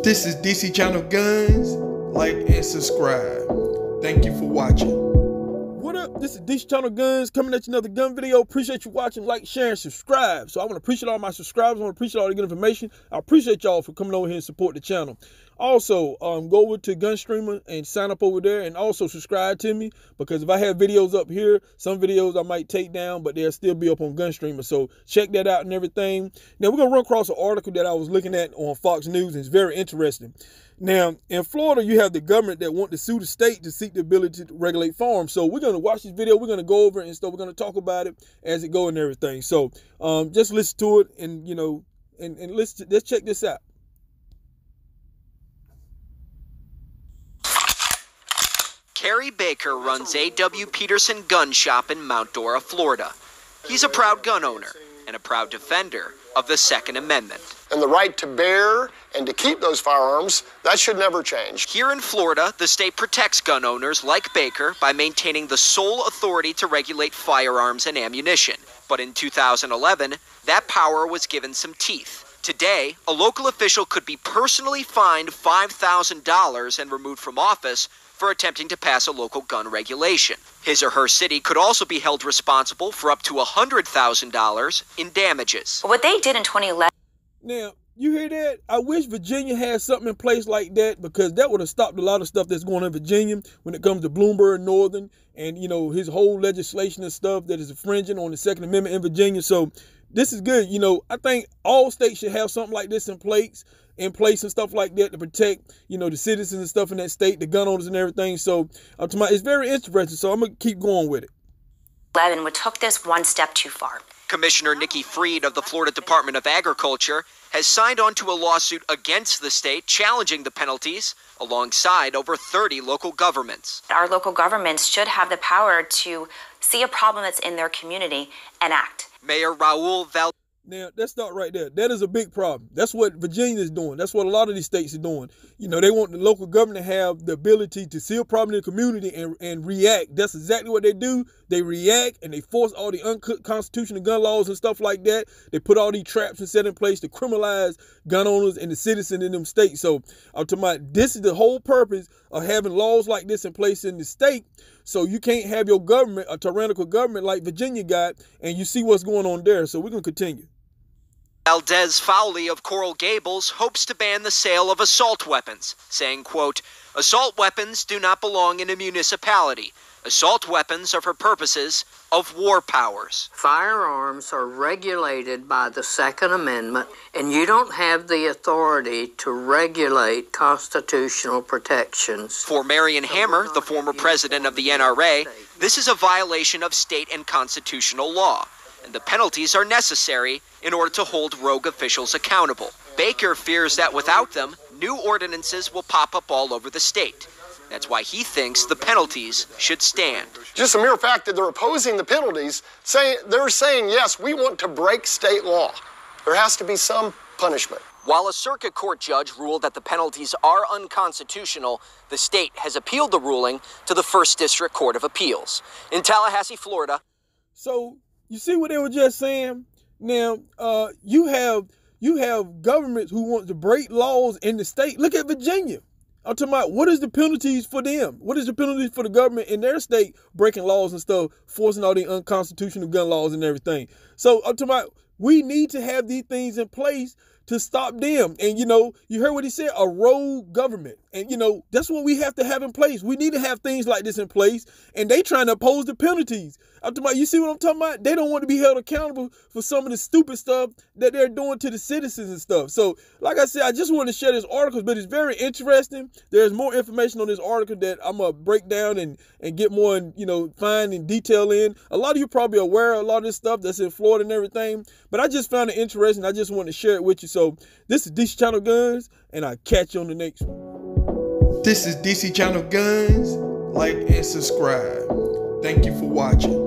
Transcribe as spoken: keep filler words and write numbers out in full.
This is D C Channel Guns. Like and subscribe. Thank you for watching. What up? This is D C Channel Guns coming at you another gun video. Appreciate you watching, like, share, and subscribe. So I want to appreciate all my subscribers. I want to appreciate all the good information. I appreciate y'all for coming over here and support the channel. Also, um, go over to Gunstreamer and sign up over there, and also subscribe to me, because if I have videos up here, some videos I might take down, but they'll still be up on Gunstreamer. So check that out and everything. Now we're gonna run across an article that I was looking at on Fox News, and it's very interesting. Now, in Florida, you have the government that want to sue the state to seek the ability to regulate farms. So we're going to watch this video. We're going to go over it and stuff. We're going to talk about it as it goes and everything. So um, just listen to it and, you know, and, and let's, let's check this out. Cary Baker runs A W Peterson Gun Shop in Mount Dora, Florida. He's a proud gun owner and a proud defender of the Second Amendment. And the right to bear and to keep those firearms, that should never change. Here in Florida, the state protects gun owners like Baker by maintaining the sole authority to regulate firearms and ammunition. But in two thousand eleven, that power was given some teeth. Today, a local official could be personally fined five thousand dollars and removed from office for attempting to pass a local gun regulation. His or her city could also be held responsible for up to one hundred thousand dollars in damages. What they did in twenty eleven. Now, you hear that? I wish Virginia had something in place like that, because that would have stopped a lot of stuff that's going on in Virginia when it comes to Bloomberg Northern and, you know, his whole legislation and stuff that is infringing on the Second Amendment in Virginia. So this is good. You know, I think all states should have something like this in place, in place and stuff like that to protect, you know, the citizens and stuff in that state, the gun owners and everything. So uh, to my, it's very interesting. So I'm going to keep going with it. eleven, which took this one step too far. Commissioner Nikki Fried of the Florida Department of Agriculture has signed on to a lawsuit against the state challenging the penalties alongside over thirty local governments. Our local governments should have the power to see a problem that's in their community and act. Mayor Raul Val. Now, that's not right there. That is a big problem. That's what Virginia is doing. That's what a lot of these states are doing. You know, they want the local government to have the ability to see a problem in the community and, and react. That's exactly what they do. They react and they force all the unconstitutional gun laws and stuff like that. They put all these traps and set in place to criminalize gun owners and the citizens in them states. So I'm talking about, this is the whole purpose of having laws like this in place in the state. So you can't have your government, a tyrannical government like Virginia got, and you see what's going on there. So we're going to continue. Valdez Fowley of Coral Gables hopes to ban the sale of assault weapons, saying, quote, "Assault weapons do not belong in a municipality. Assault weapons are for purposes of war powers." Firearms are regulated by the Second Amendment, and you don't have the authority to regulate constitutional protections. For Marion Hammer, the former president of the N R A, this is a violation of state and constitutional law, and the penalties are necessary in order to hold rogue officials accountable. Baker fears that without them, new ordinances will pop up all over the state. That's why he thinks the penalties should stand. Just the mere fact that they're opposing the penalties, say, they're saying, yes, we want to break state law. There has to be some punishment. While a circuit court judge ruled that the penalties are unconstitutional, the state has appealed the ruling to the First District Court of Appeals. In Tallahassee, Florida. So you see what they were just saying? Now, uh, you have you have governments who want to break laws in the state. Look at Virginia. I'm talking about, what is the penalties for them? What is the penalties for the government in their state breaking laws and stuff, forcing all the unconstitutional gun laws and everything? So I'm talking about, we need to have these things in place to stop them. And, you know, you heard what he said, a rogue government. And, you know, that's what we have to have in place. We need to have things like this in place. And they trying to oppose the penalties. I'm talking about, you see what I'm talking about? They don't want to be held accountable for some of the stupid stuff that they're doing to the citizens and stuff. So, like I said, I just want to share this article, but it's very interesting. There's more information on this article that I'm going to break down and, and get more, and, you know, find and detail in. A lot of you probably are aware of a lot of this stuff that's in Florida and everything, but I just found it interesting. I just want to share it with you. So, this is D C Channel Guns, and I'll catch you on the next one. This is D C Channel Guns. Like and subscribe. Thank you for watching.